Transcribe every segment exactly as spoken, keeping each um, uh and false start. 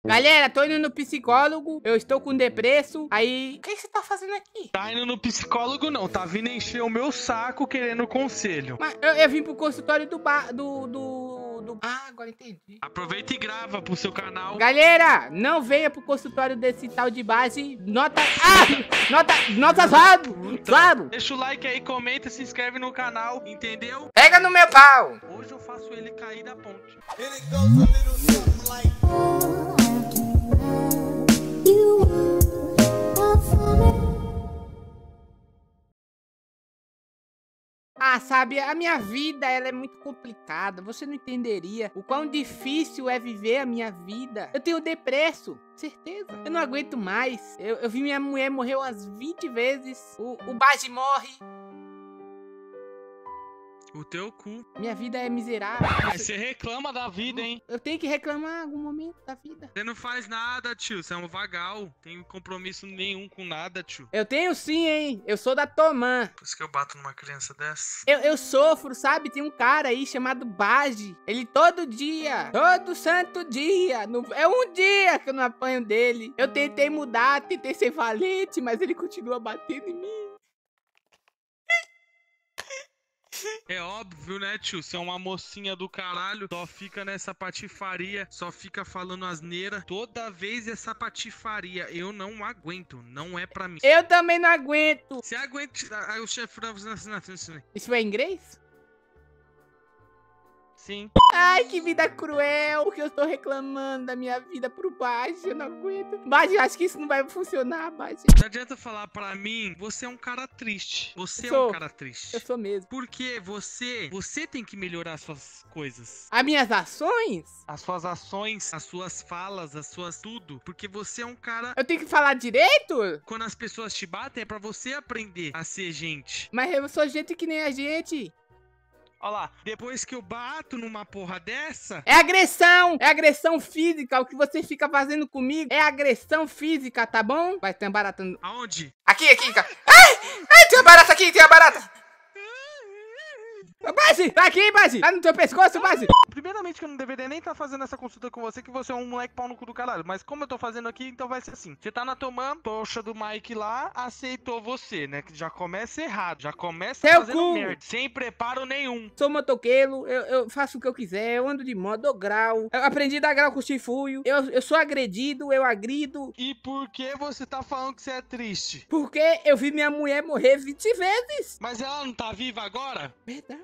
Galera, tô indo no psicólogo, eu estou com depresso, aí... O que você tá fazendo aqui? Tá indo no psicólogo não, tá vindo encher o meu saco querendo conselho. Mas eu, eu vim pro consultório do bar... Do, do, do... Ah, agora entendi. Aproveita e grava pro seu canal. Galera, não venha pro consultório desse tal de base. Nota... Ah! Nota... Nota zero! Zero! Deixa o like aí, comenta, se inscreve no canal, entendeu? Pega no meu pau! Hoje eu faço ele cair da ponte. Ah, sabe, a minha vida, ela é muito complicada. Você não entenderia o quão difícil é viver a minha vida. Eu tenho depresso, certeza. Eu não aguento mais. Eu, eu vi minha mulher morrer umas vinte vezes. O, o Baji morre. O teu cu. Minha vida é miserável. Mas você reclama da vida, hein? Eu tenho que reclamar em algum momento da vida. Você não faz nada, tio. Você é um vagal. Tem compromisso nenhum com nada, tio. Eu tenho sim, hein? Eu sou da Tomã. Por isso que eu bato numa criança dessa. Eu, eu sofro, sabe? Tem um cara aí chamado Baji. Ele todo dia, todo santo dia. Não, é um dia que eu não apanho dele. Eu tentei mudar, tentei ser valente, mas ele continua batendo em mim. É óbvio, né, tio? Você é uma mocinha do caralho, só fica nessa patifaria, só fica falando asneira. Toda vez essa patifaria, eu não aguento, não é pra mim. Eu também não aguento. Você aguenta... Ah, o chefe... Isso é inglês? Sim. Ai, que vida cruel, porque eu tô reclamando da minha vida pro Baji, eu não aguento. Baji, acho que isso não vai funcionar, Baji. Não adianta falar pra mim, você é um cara triste. Você Sou. é um cara triste. Eu sou mesmo. Porque você, você tem que melhorar as suas coisas. As minhas ações? As suas ações, as suas falas, as suas tudo. Porque você é um cara... Eu tenho que falar direito? Quando as pessoas te batem, é pra você aprender a ser gente. Mas eu sou gente que nem a gente. Olha lá, depois que eu bato numa porra dessa... É agressão! É agressão física. O que você fica fazendo comigo é agressão física, tá bom? Vai, tem uma barata. Aonde? Aqui, aqui, cara. Ai! Ai, tem uma barata aqui, tem uma barata! Baji! Tá aqui, Baji! Tá no teu pescoço, Baji! Primeiramente que eu não deveria nem estar tá fazendo essa consulta com você, que você é um moleque pau no cu do caralho. Mas como eu tô fazendo aqui, então vai ser assim. Você tá na Tomã, poxa do Mike lá, aceitou você, né? Que já começa errado, já começa Teu fazendo cu. merda. Sem preparo nenhum. Sou motoqueiro, eu, eu faço o que eu quiser, eu ando de moto, dou grau. Eu aprendi a dar grau com chifuio. Eu, eu sou agredido, eu agrido. E por que você tá falando que você é triste? Porque eu vi minha mulher morrer vinte vezes. Mas ela não tá viva agora? Verdade.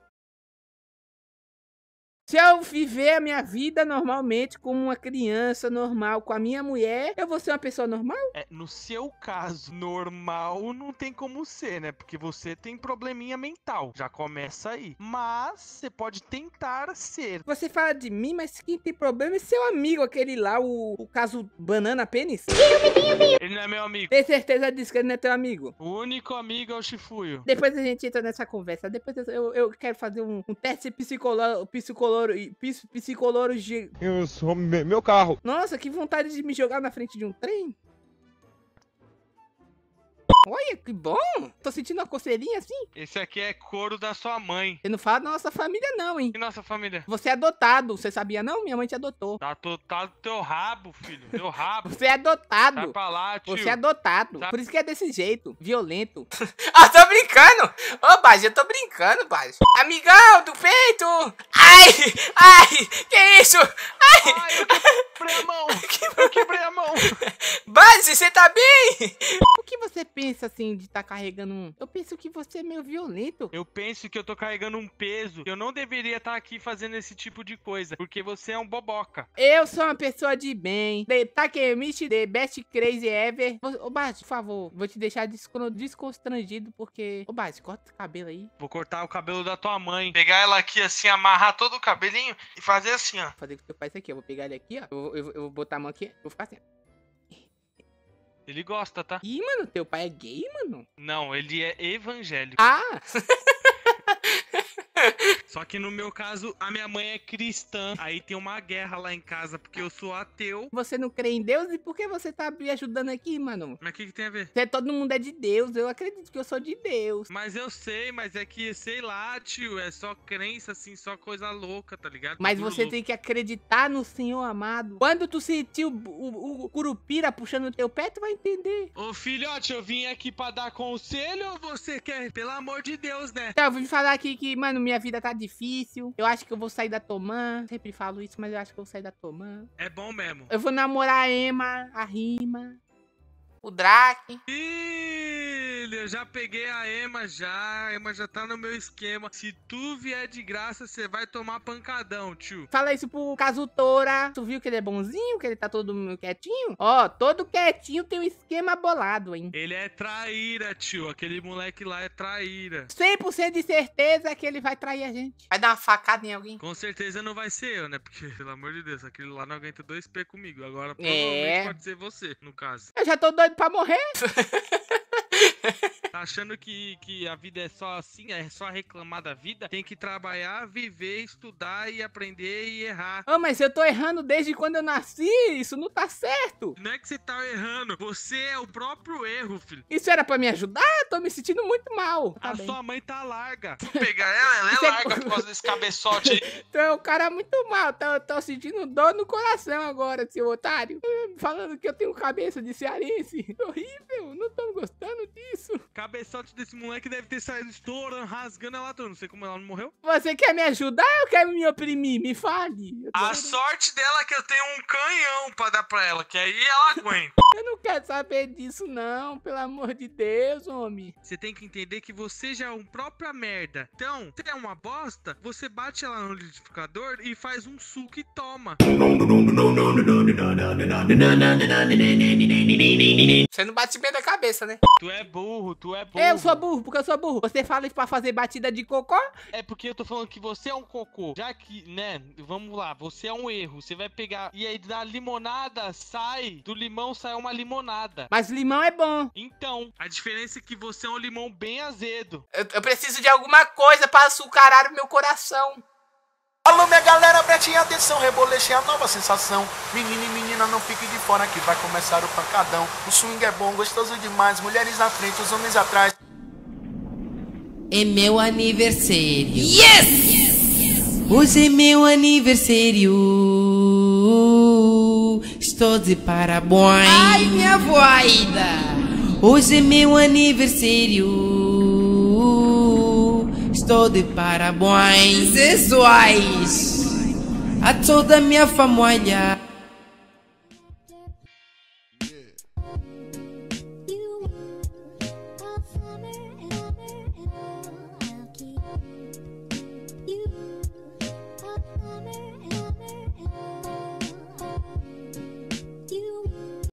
Se eu viver a minha vida normalmente como uma criança normal com a minha mulher, eu vou ser uma pessoa normal? É, no seu caso, normal não tem como ser, né? Porque você tem probleminha mental. Já começa aí. Mas você pode tentar ser. Você fala de mim, mas quem tem problema é seu amigo, aquele lá, o, o caso Banana Pênis. Ele não é meu amigo. Tem certeza disso que ele não é teu amigo? O único amigo é o Chifuio. Depois a gente entra nessa conversa. Depois eu, eu quero fazer um, um teste psicológico. Psicológico. Psicologia. Eu sou me- meu carro. Nossa, que vontade de me jogar na frente de um trem. Olha, que bom. Tô sentindo uma coceirinha assim. Esse aqui é couro da sua mãe. Você não fala da nossa família não, hein. E nossa família? Você é adotado. Você sabia não? Minha mãe te adotou. Tá totado teu rabo, filho. Teu rabo. Você é adotado. Sai pra lá, tio. Você é adotado. Tá. Por isso que é desse jeito. Violento. Ah, tô brincando. Ô, Baji, eu tô brincando, Baji. Amigão do peito. Ai, ai, que isso? Ai, Ai, eu quebrei a mão. Eu quebrei a mão. Baji, você tá bem? O que você pensa, assim, de tá carregando um... Eu penso que você é meio violento. Eu penso que eu tô carregando um peso. Eu não deveria estar aqui fazendo esse tipo de coisa. Porque você é um boboca. Eu sou uma pessoa de bem. The Takemichi, the best crazy ever. Ô, Baji, por favor, vou te deixar descon- desconstrangido, porque... Ô, Baji, corta esse cabelo aí. Vou cortar o cabelo da tua mãe. Pegar ela aqui assim, amarrar todo o cabelinho e fazer assim, ó. Vou fazer com teu pai isso aqui. Eu vou pegar ele aqui, ó. Eu, vou- eu, vou- eu vou botar a mão aqui. Eu vou ficar assim, ó. Ele gosta, tá? Ih, mano, teu pai é gay, mano? Não, ele é evangélico. Ah! Só que no meu caso, a minha mãe é cristã. Aí tem uma guerra lá em casa, porque eu sou ateu. Você não crê em Deus? E por que você tá me ajudando aqui, mano? Mas o que, que tem a ver? Você, todo mundo é de Deus, eu acredito que eu sou de Deus. Mas eu sei, mas é que, sei lá, tio, é só crença, assim, só coisa louca, tá ligado? Mas Bagulho você louco. tem que acreditar no Senhor amado. Quando tu sentiu o, o, o curupira puxando o teu pé, tu vai entender. Ô, filhote, eu vim aqui pra dar conselho ou você quer? Pelo amor de Deus, né? Então, eu vim falar aqui que, mano, minha vida tá difícil. Eu acho que eu vou sair da Tomã. Sempre falo isso, mas eu acho que eu vou sair da Tomã. É bom mesmo. Eu vou namorar a Emma, a Rima, o Drake. Filho, eu já peguei a Emma já. A Emma já tá no meu esquema. Se tu vier de graça, você vai tomar pancadão, tio. Fala isso pro Kazutora. Tu viu que ele é bonzinho? Que ele tá todo quietinho? Ó, todo quietinho tem um esquema bolado, hein? Ele é traíra, tio. Aquele moleque lá é traíra. cem por cento de certeza que ele vai trair a gente. Vai dar uma facada em alguém. Com certeza não vai ser eu, né? Porque, pelo amor de Deus, aquele lá não aguenta dois pés comigo. Agora, É. provavelmente pode ser você, no caso. Eu já tô doido pra morrer. Tá achando que, que a vida é só assim, é só reclamar da vida? Tem que trabalhar, viver, estudar e aprender e errar. Ô, mas eu tô errando desde quando eu nasci. Isso não tá certo. Não é que você tá errando, você é o próprio erro, filho. Isso era pra me ajudar? Eu tô me sentindo muito mal. Tá A bem. sua mãe tá larga. Vou pegar ela, ela é Você- larga por causa desse cabeçote aí. Tu é um cara muito mal. Tô, tô sentindo dor no coração agora, seu otário. Falando que eu tenho cabeça de cearense. Horrível. Não tô gostando disso. Cabeçote desse moleque deve ter saído estourando, rasgando ela toda. Não sei como ela não morreu. Você quer me ajudar ou quer me oprimir? Me fale. Eu, tô- A sorte dela é que eu tenho um canhão pra dar pra ela, que aí ela aguenta. eu não quero saber disso, não. Pelo amor de Deus, homem. Você tem que entender que você já é um própria merda. Então, se é uma bosta, você bate ela no liquidificador e faz um suco e toma. Você não bate bem da cabeça, né? Tu é burro, tu é burro. Eu sou burro, porque eu sou burro. Você fala isso pra fazer batida de cocô? É porque eu tô falando que você é um cocô. Já que, né, vamos lá, você é um erro. Você vai pegar e aí da limonada sai, do limão sai uma limonada. Mas limão é bom. Então, a diferença é que você é um limão bem azedo. Eu, eu preciso de alguma coisa pra açucarar o meu coração. Alô, minha galera, prestem atenção, rebolechei a nova sensação. Menino e menina, não fique de fora que vai começar o pancadão. O swing é bom, gostoso demais, mulheres na frente, os homens atrás. É meu aniversário. Yes! Hoje é meu aniversário. Estou de parabéns. Ai, minha voida! Hoje é meu aniversário. Estou de parabéns. Sexuais. A toda minha família.